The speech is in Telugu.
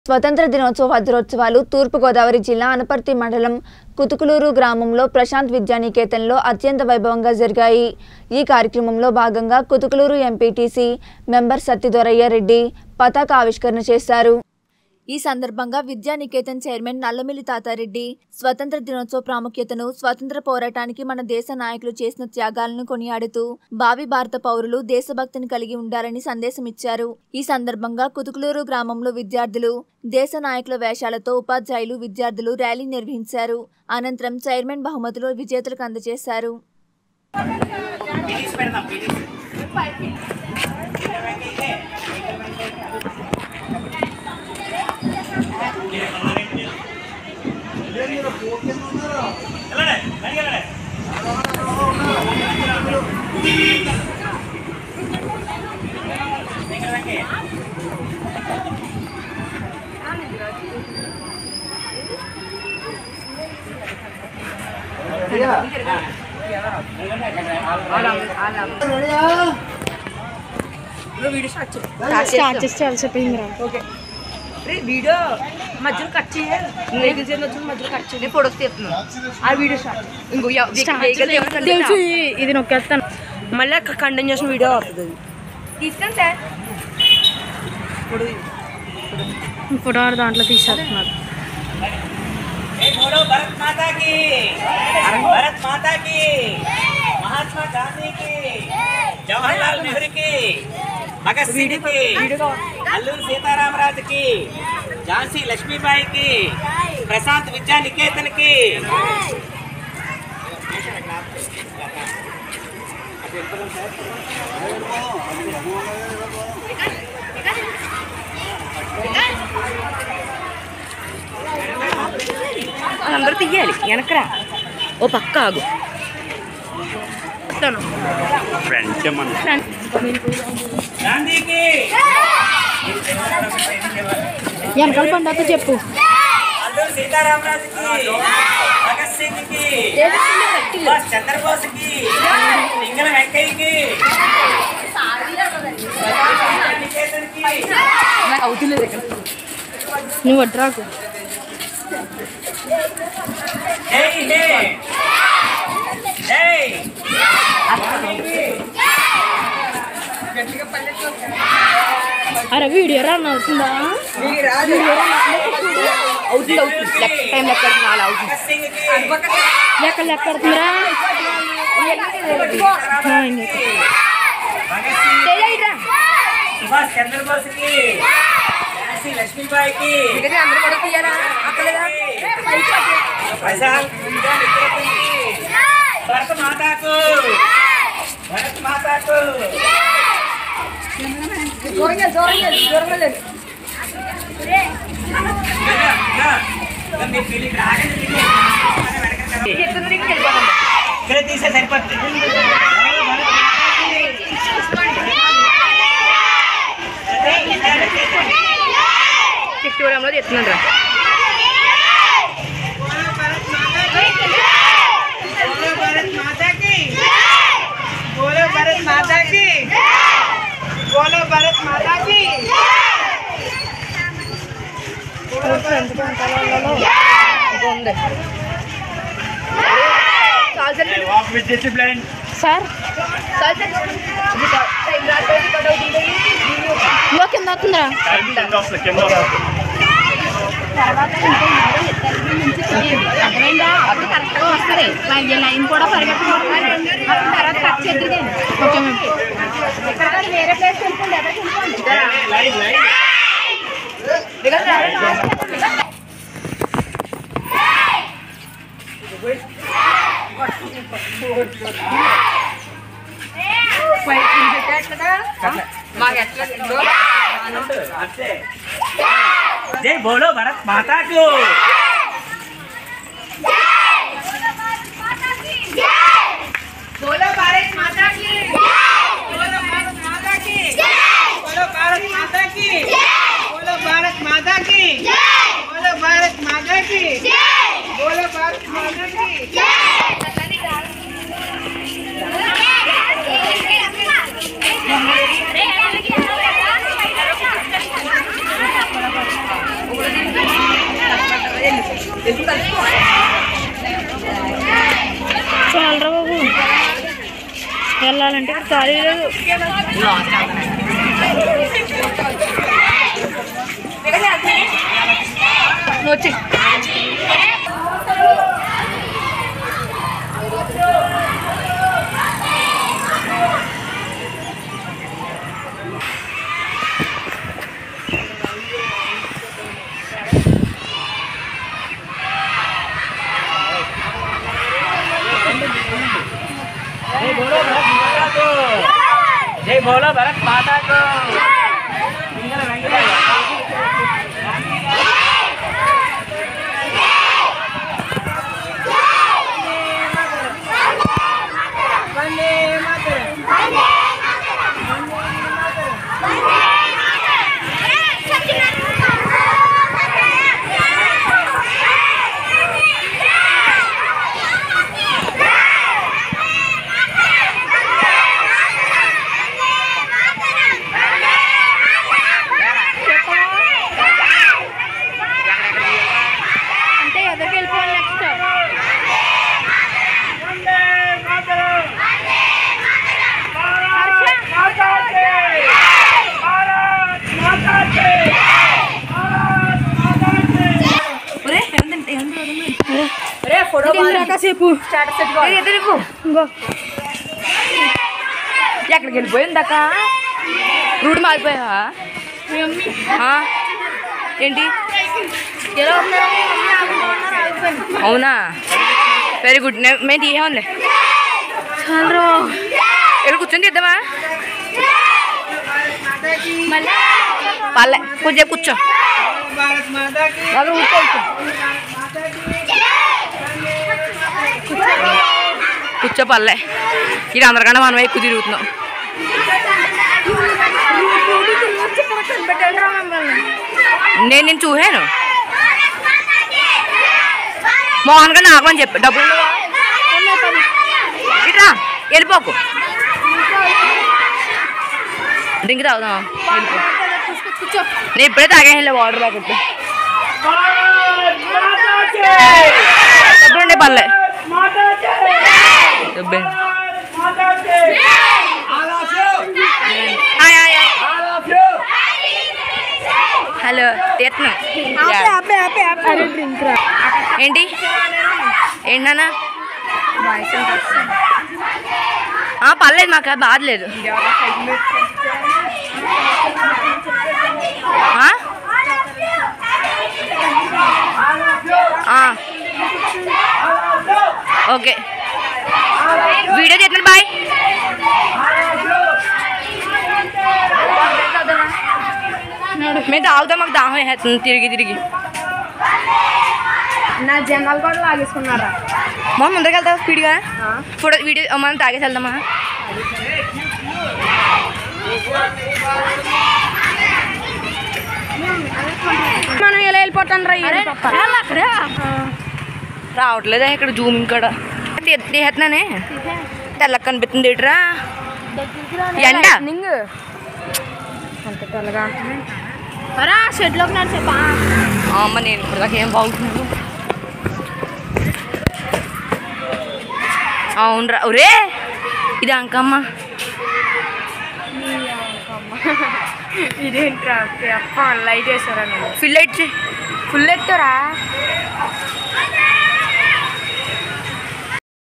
స్వతంత్ర దినోత్సవ వజ్రోత్సవాలు తూర్పు గోదావరి జిల్లా అనపర్తి మండలం కుతుకులూరు గ్రామంలో ప్రశాంత్ విద్యానికేతన్లో అత్యంత వైభవంగా జరిగాయి। ఈ కార్యక్రమంలో భాగంగా కుతుకులూరు ఎంపీటీసీ మెంబర్ సత్తిదొరయ్య రెడ్డి పతాక ఆవిష్కరణ చేశారు। ఈ సందర్భంగా విద్యానికేతన్ చైర్మన్ నల్లమిల్లి తాతారెడ్డి స్వతంత్ర దినోత్సవ ప్రాముఖ్యతను, స్వతంత్ర పోరాటానికి మన దేశ నాయకులు చేసిన త్యాగాలను కొనియాడుతూ భావి భారత పౌరులు దేశభక్తిని కలిగి ఉండాలని సందేశం ఇచ్చారు। ఈ సందర్భంగా కుతుకులూరు గ్రామంలో విద్యార్థులు దేశ నాయకుల వేషాలతో ఉపాధ్యాయులు, విద్యార్థులు ర్యాలీ నిర్వహించారు। అనంతరం చైర్మన్ బహుమతులు విజేతలకు అందజేశారు। వీడియో మధ్యలో కట్ చేయాలి, మధ్యలో కట్ చేయాలి, ఫోటోస్ తీస్తున్నాను ఆ వీడియో ఇంకో ఇది నొక్కేస్తాను, మళ్ళీ కంటిన్యూషన్ వీడియో వస్తుంది। తీస్తాను సార్, ఫోటో దాంట్లో తీసేస్తున్నారు। भारत माता की, भारत माता की, महात्मा गांधी की, जवाहरलाल नेहरू की, भगत सिंह की, अल्लूरी सीतारामराज की, झांसी लक्ष्मीबाई की, प्रशांत विद्यानिकेतन की, అందరూ తీయాలి, వెనకరా ఓ పక్క ఆగు, వెనకాల పండుగ చెప్పు। अल्लूरी सीतारामराज की, भगत सिंह की, सुभाष चंद्र बोस की, पिंगल वेंकయ్య की, निकेतन की, అవుతులేదు ఇక్కడ నువ్వు వడ్రాకు। जय जय जय అరే వీడియో రన్ అవుతుందా? అవుతుంది అవుతుంది, లెక్క టైం లెక్క అవుతుంది, లెక్క లెక్క అవుతుందిరా। सुभाष चंद्र बोस की, झांसी लक्ष्मीबाई की, అందరూ కూడా తీయాలా అక్కలేదా? प्रशांत विद्यानिकेतन की, भारत माता को, भारत माता को, ఇక్కడ తీసే సరిపోతుంది। చిట్టూరంలో చెప్తున్నాను రా। भारत माता की, बोलो भारत माता की, बोलो भारत माता की, walk with discipline, సార్ కింద వస్తుందిరా। అర్థమైందా? అది కరెక్ట్గా వస్తుంది, లైన్ కూడా పరిగెత్తకూడదు, తర్వాత కట్ చేద్ది। వేరే ప్లేస్ जय बोलो भारत माता को, बोलो भारत माता की, बोलो भारत माता की, बोलो भारत माता की, बोलो भारत माता की, बोलो भारत माता की, बोलो भारत माता की। చాలరా బాబు వెళ్ళాలంటే ఇక్కడ ఖాళీ లేదు. వచ్చి जय बोलो भारत माता को। కాసేపు ఎక్కడికి వెళ్ళిపోయిందాక రూట్ మారిపోయా ఏంటి అవునా వెరీ గుడ్ మేము తీయలే చాలు ఎక్కడ కూర్చొని తీద్దామా పల్లె కొంచెం కూర్చో కూర్చో పల్లె ఇది అందరికన్నా మనం ఎక్కువ తిరుగుతున్నాం నేను చూసాను మోహన్ గారు నాకు అని చెప్పి డబ్బులు ఇట్రా వెళ్ళిపోకు డ్రింక్ తాగుదాం వెళ్ళిపో నేను ఇప్పుడే తాగేలే వాటర్ ప్యాకెట్ డబ్బులు ఉండే పల్లె హలో తీస్తున్నా ఏంటి ఏంటన్నా పర్లేదు మాకు బాధలేదు ఓకే వీడియో చేస్తున్నాను బాయ్ మేము తాగుతాం మాకు దాహం వేస్తుంది తిరిగి తిరిగి నా జనాలు కూడా లాగేసుకున్నారా మనం ముందరికి వెళ్తాం స్పీడ్గా ఫోటో వీడియో మనం తాగేసి వెళ్దామా మనం ఇలా వెళ్ళిపోతాం రావట్లేదా ఇక్కడ జూమింగ్ కూడా తీసేస్తున్నానే తెల్లకి కనిపిస్తుంది ఏంట్రా ఎండ అంత తెల్లగా రా షెడ్లోకి నడిచేపా అమ్మ నేను ఇప్పుడు దాకా ఏం బాగుంటున్నాను అవునరా ఒరే ఇది అంకమ్మ ఇదేంట్రా లైట్ వేసారా ఫుల్ లైట్ ఫుల్ ఎత్తారా